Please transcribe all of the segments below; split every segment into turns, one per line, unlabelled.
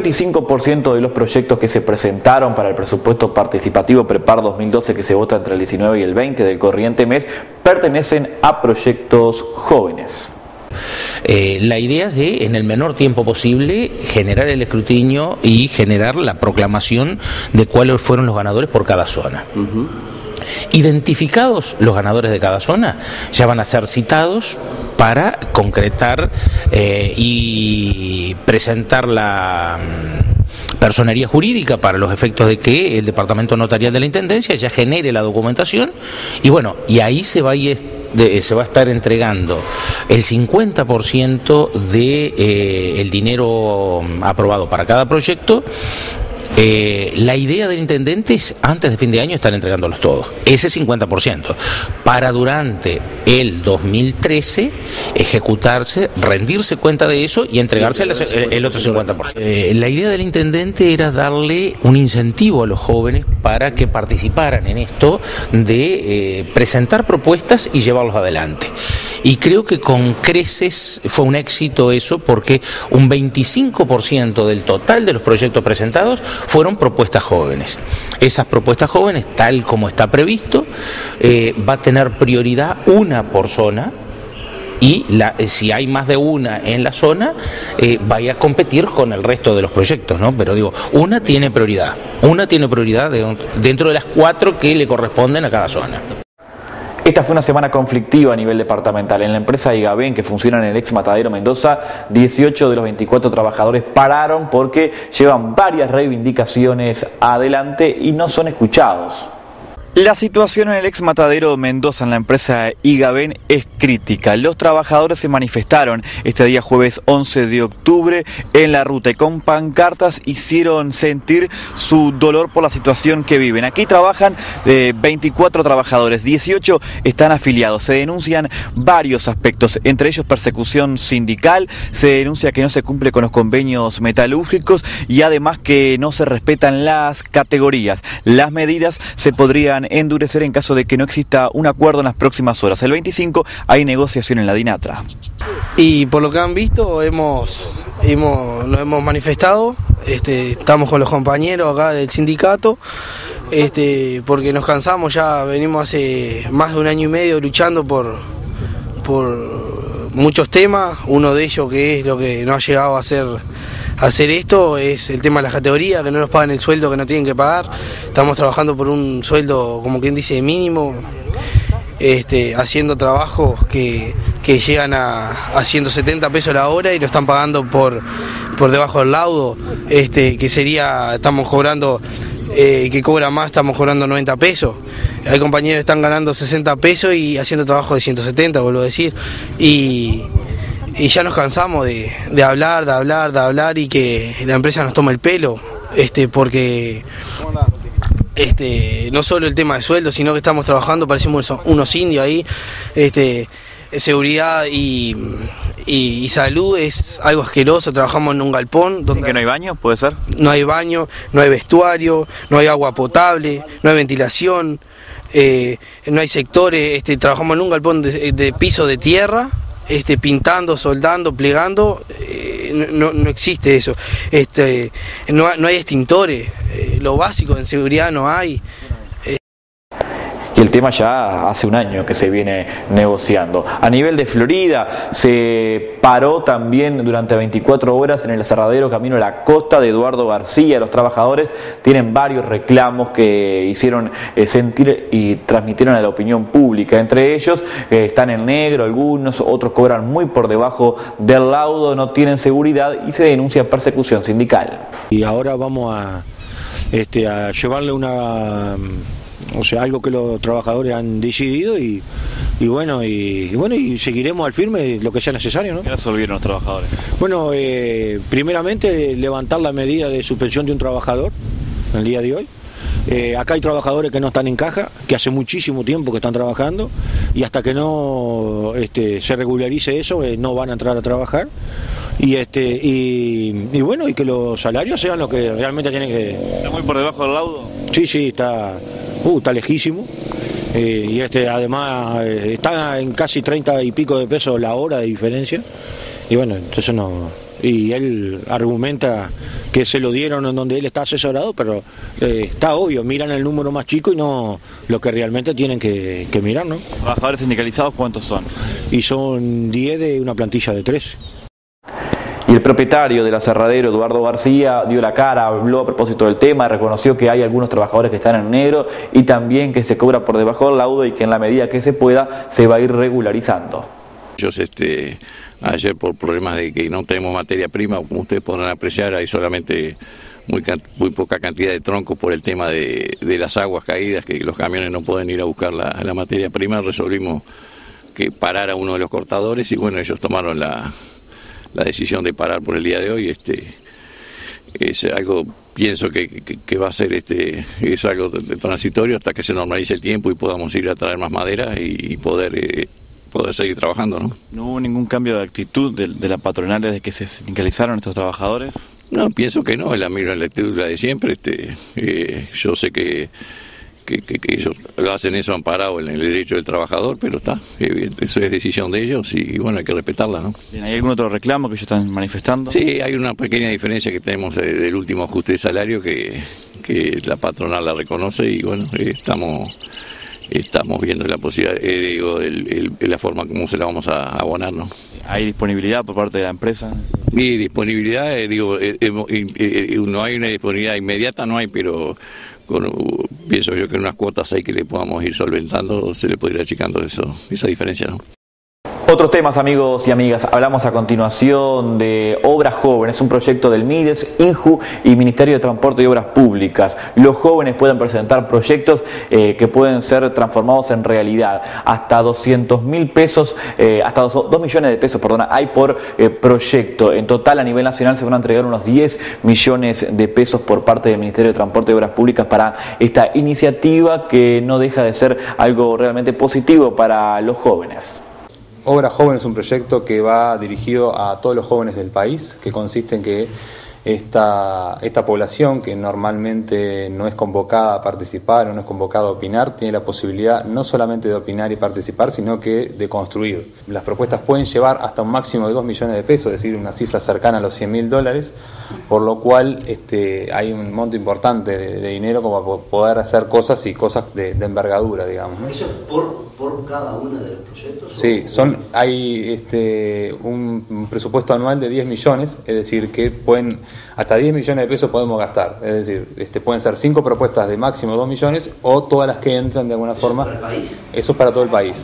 25% de los proyectos que se presentaron para el presupuesto participativo Prepar 2012, que se vota entre el 19 y el 20 del corriente mes, pertenecen a proyectos jóvenes.
La idea es de, en el menor tiempo posible, generar el escrutinio y generar la proclamación de cuáles fueron los ganadores por cada zona. Identificados los ganadores de cada zona, ya van a ser citados para concretar y presentar la personería jurídica para los efectos de que el departamento notarial de la Intendencia ya genere la documentación y bueno, y ahí se va a estar entregando el 50% de el dinero aprobado para cada proyecto. La idea del intendente es antes de fin de año estar entregándolos todos, ese 50%, para durante el 2013 ejecutarse, rendirse cuenta de eso y entregarse el otro 50%. La idea del intendente era darle un incentivo a los jóvenes para que participaran en esto de presentar propuestas y llevarlos adelante. Y creo que con creces fue un éxito eso, porque un 25% del total de los proyectos presentados fueron propuestas jóvenes. Esas propuestas jóvenes, tal como está previsto, va a tener prioridad una por zona. Y si hay más de una en la zona, vaya a competir con el resto de los proyectos, ¿no? Pero digo, una tiene prioridad dentro de las 4 que le corresponden a cada zona.
Esta fue una semana conflictiva a nivel departamental. En la empresa Igaben, que funciona en el ex Matadero Mendoza, 18 de los 24 trabajadores pararon porque llevan varias reivindicaciones adelante y no son escuchados. La situación en el ex Matadero Mendoza, en la empresa Igaben, es crítica. Los trabajadores se manifestaron este día jueves 11 de octubre en la ruta y con pancartas hicieron sentir su dolor por la situación que viven. Aquí trabajan 24 trabajadores, 18 están afiliados. Se denuncian varios aspectos, entre ellos persecución sindical, se denuncia que no se cumple con los convenios metalúrgicos y además que no se respetan las categorías. Las medidas se podrían endurecer en caso de que no exista un acuerdo en las próximas horas. El 25 hay negociación en la DINATRA.
Y por lo que han visto, nos hemos manifestado, estamos con los compañeros acá del sindicato, porque nos cansamos, ya venimos hace más de un año y medio luchando por muchos temas. Uno de ellos, que es lo que no ha llegado a hacer esto, es el tema de las categorías, que no nos pagan el sueldo que nos tienen que pagar. Estamos trabajando por un sueldo, como quien dice, mínimo, haciendo trabajos que llegan a 170 pesos la hora y lo están pagando por debajo del laudo, que sería, estamos cobrando, que cobra más, estamos cobrando 90 pesos. Hay compañeros que están ganando 60 pesos y haciendo trabajo de 170, vuelvo a decir. Y ya nos cansamos de hablar y que la empresa nos tome el pelo, porque no solo el tema de sueldo, sino que estamos trabajando, parecemos unos indios ahí. Seguridad y salud es algo asqueroso. Trabajamos en un galpón donde
¿que no hay baño? ¿Puede ser?
No hay baño, no hay vestuario, no hay agua potable, no hay ventilación, no hay sectores. Trabajamos en un galpón de piso de tierra, pintando, soldando, plegando. No existe eso. No hay extintores, lo básico en seguridad no hay.
Y el tema ya hace un año que se viene negociando. A nivel de Florida, se paró también durante 24 horas en el aserradero camino a la costa de Eduardo García. Los trabajadores tienen varios reclamos que hicieron sentir y transmitieron a la opinión pública. Entre ellos están en negro algunos, otros cobran muy por debajo del laudo, no tienen seguridad y se denuncia persecución sindical.
Y ahora vamos a llevarle algo que los trabajadores han decidido y seguiremos al firme lo que sea necesario, ¿no?
¿Qué resolvieron los trabajadores?
Bueno, primeramente levantar la medida de suspensión de un trabajador en el día de hoy. Acá hay trabajadores que no están en caja, que hace muchísimo tiempo que están trabajando y hasta que no se regularice eso no van a entrar a trabajar. Y que los salarios sean lo que realmente tienen que...
¿Está muy por debajo del laudo?
Sí, está lejísimo. Y además está en casi 30 y pico de pesos la hora de diferencia. Y bueno, entonces no y él argumenta que se lo dieron en donde él está asesorado, pero está obvio, miran el número más chico y no lo que realmente tienen que mirar, ¿no?
¿Trabajadores sindicalizados cuántos son?
Y son 10 de una plantilla de 13.
Y el propietario del aserradero, Eduardo García, dio la cara, habló a propósito del tema, reconoció que hay algunos trabajadores que están en negro y también que se cobra por debajo del laudo y que en la medida que se pueda se va a ir regularizando.
Ellos ayer por problemas de que no tenemos materia prima, como ustedes podrán apreciar, hay solamente muy poca cantidad de troncos por el tema de las aguas caídas, que los camiones no pueden ir a buscar la materia prima. Resolvimos que parara uno de los cortadores y bueno, ellos tomaron la decisión de parar por el día de hoy. Es algo, pienso que va a ser es algo transitorio hasta que se normalice el tiempo y podamos ir a traer más madera y poder seguir trabajando, ¿no?
¿No hubo ningún cambio de actitud de la patronal desde que se sindicalizaron estos trabajadores?
No, pienso que no, es la misma actitud de siempre. Yo sé que ellos hacen eso amparado en el derecho del trabajador, pero eso es decisión de ellos y bueno, hay que respetarla, ¿no?
Bien, ¿hay algún otro reclamo que ellos están manifestando?
Sí, hay una pequeña diferencia que tenemos del último ajuste de salario que la patronal la reconoce y bueno, estamos viendo la posibilidad, la forma como se la vamos a abonar, ¿no?
¿Hay disponibilidad por parte de la empresa?
Y disponibilidad, no hay una disponibilidad inmediata, no hay, pero pienso yo que en unas cuotas hay que le podamos ir solventando, se le puede ir achicando esa diferencia, ¿no?
Otros temas, amigos y amigas. Hablamos a continuación de Obras Jóvenes, un proyecto del MIDES, INJU y Ministerio de Transporte y Obras Públicas. Los jóvenes pueden presentar proyectos que pueden ser transformados en realidad. Hasta 200.000 pesos, hasta 2 millones de pesos, hay por proyecto. En total, a nivel nacional, se van a entregar unos 10 millones de pesos por parte del Ministerio de Transporte y Obras Públicas para esta iniciativa que no deja de ser algo realmente positivo para los jóvenes.
Obras Jóvenes es un proyecto que va dirigido a todos los jóvenes del país, que consiste en que esta población que normalmente no es convocada a participar o no es convocada a opinar, tiene la posibilidad no solamente de opinar y participar, sino que de construir. Las propuestas pueden llevar hasta un máximo de 2 millones de pesos, es decir, una cifra cercana a los $100.000, por lo cual hay un monto importante de dinero como para poder hacer cosas y cosas de envergadura, digamos, ¿no?
¿Eso es por cada uno de los proyectos?
Sí, hay un presupuesto anual de 10 millones, es decir, que hasta 10 millones de pesos podemos gastar, es decir, pueden ser 5 propuestas de máximo 2 millones o todas las que entran de alguna forma.
¿Eso es para el país?
Eso es para todo el país.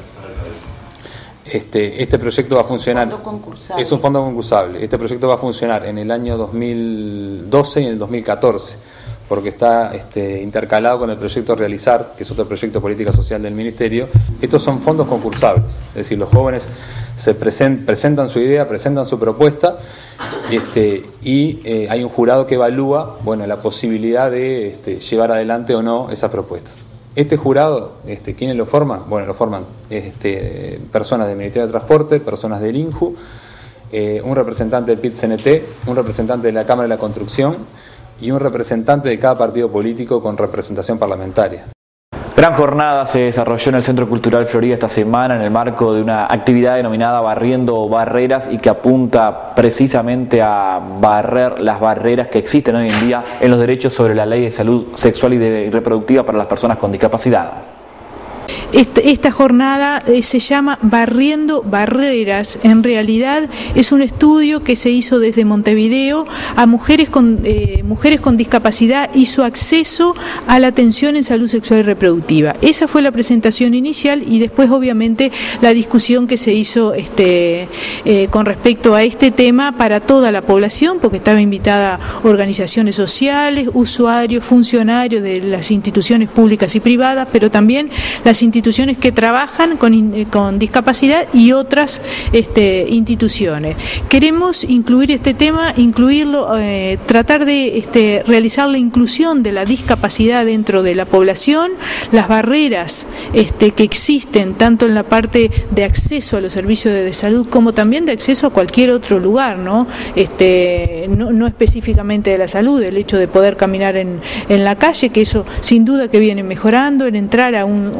Este proyecto va a funcionar, es un fondo concursable. Este proyecto va a funcionar en el año 2012 y en el 2014, porque está intercalado con el proyecto Realizar, que es otro proyecto de política social del Ministerio. Estos son fondos concursables, es decir, los jóvenes se presentan su idea, presentan su propuesta y hay un jurado que evalúa la posibilidad de llevar adelante o no esas propuestas. Este jurado, ¿quiénes lo forman? Bueno, lo forman personas del Ministerio de Transporte, personas del INJU, un representante del PIT-CNT, un representante de la Cámara de la Construcción y un representante de cada partido político con representación parlamentaria.
Gran jornada se desarrolló en el Centro Cultural Florida esta semana en el marco de una actividad denominada Barriendo Barreras y que apunta precisamente a barrer las barreras que existen hoy en día en los derechos sobre la ley de salud sexual y reproductiva para las personas con discapacidad.
Esta jornada se llama Barriendo Barreras. En realidad es un estudio que se hizo desde Montevideo a mujeres con discapacidad y su acceso a la atención en salud sexual y reproductiva. Esa fue la presentación inicial y después obviamente la discusión que se hizo con respecto a este tema para toda la población, porque estaba invitada organizaciones sociales, usuarios, funcionarios de las instituciones públicas y privadas, pero también las instituciones que trabajan con discapacidad y otras instituciones. Queremos incluir este tema, tratar de realizar la inclusión de la discapacidad dentro de la población, las barreras que existen tanto en la parte de acceso a los servicios de salud como también de acceso a cualquier otro lugar, ¿no? No específicamente de la salud, el hecho de poder caminar en la calle, que eso sin duda que viene mejorando, en entrar a un servicio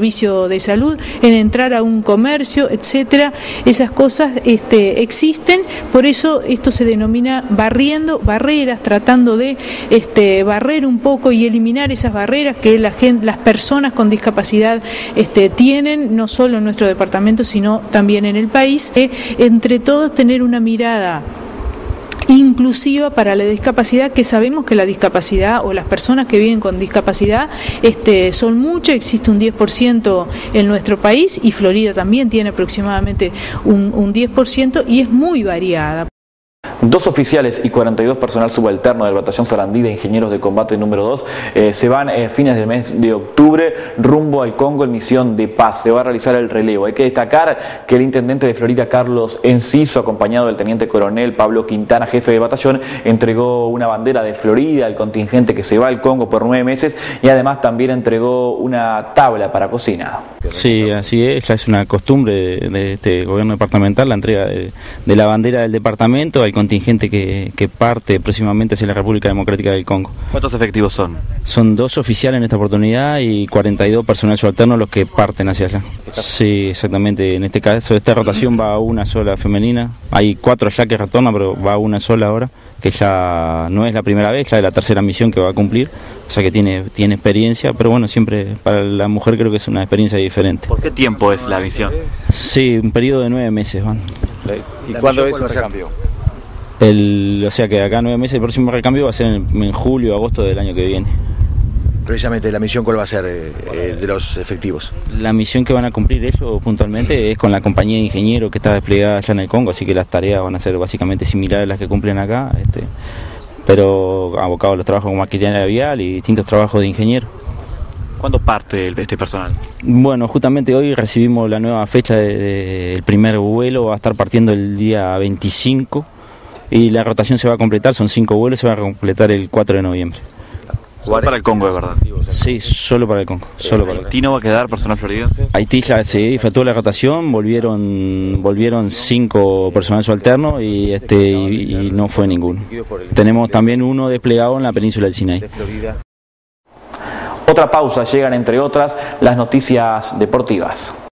servicio de salud, en entrar a un comercio, etcétera. Esas cosas existen, por eso esto se denomina barriendo barreras, tratando de barrer un poco y eliminar esas barreras que las personas con discapacidad tienen, no solo en nuestro departamento, sino también en el país. Entre todos tener una mirada inclusiva para la discapacidad, que sabemos que la discapacidad o las personas que viven con discapacidad son muchas, existe un 10% en nuestro país y Florida también tiene aproximadamente un 10% y es muy variada.
2 oficiales y 42 personal subalterno del batallón Sarandí de Ingenieros de Combate número 2 se van a fines del mes de octubre rumbo al Congo en misión de paz. Se va a realizar el relevo. Hay que destacar que el intendente de Florida, Carlos Enciso, acompañado del teniente coronel Pablo Quintana, jefe de batallón, entregó una bandera de Florida al contingente que se va al Congo por 9 meses y además también entregó una tabla para cocina.
Sí, así es, ya es una costumbre de este gobierno departamental la entrega de la bandera del departamento al contingente que parte próximamente hacia la República Democrática del Congo.
¿Cuántos efectivos son?
Son 2 oficiales en esta oportunidad y 42 personal subalterno los que parten hacia allá. Sí, exactamente. En este caso, esta rotación va a una sola femenina. Hay 4 ya que retornan, pero va a una sola ahora, que ya no es la primera vez, ya es la tercera misión que va a cumplir. O sea que tiene experiencia, pero bueno, siempre para la mujer creo que es una experiencia diferente.
¿Por qué tiempo es la misión?
Sí, un periodo de 9 meses van.
¿Y cuándo es el recambio?
O sea que acá 9 meses, el próximo recambio va a ser en julio o agosto del año que viene.
Precisamente, ¿la misión cuál va a ser de los efectivos?
La misión que van a cumplir ellos puntualmente es con la compañía de ingenieros que está desplegada allá en el Congo, así que las tareas van a ser básicamente similares a las que cumplen acá, pero abocados a los trabajos con maquinaria vial y distintos trabajos de ingeniero.
¿Cuándo parte este personal?
Bueno, justamente hoy recibimos la nueva fecha del primer vuelo, va a estar partiendo el día 25 y la rotación se va a completar, son 5 vuelos, se va a completar el 4 de noviembre.
Solo para el Congo, es verdad.
Sí, solo para el Congo.
¿Haití no va a quedar personal floridense?
Haití ya se efectuó la rotación, volvieron 5 personal subalterno y no fue ninguno. Tenemos también uno desplegado en la península del Sinaí.
Otra pausa, llegan entre otras las noticias deportivas.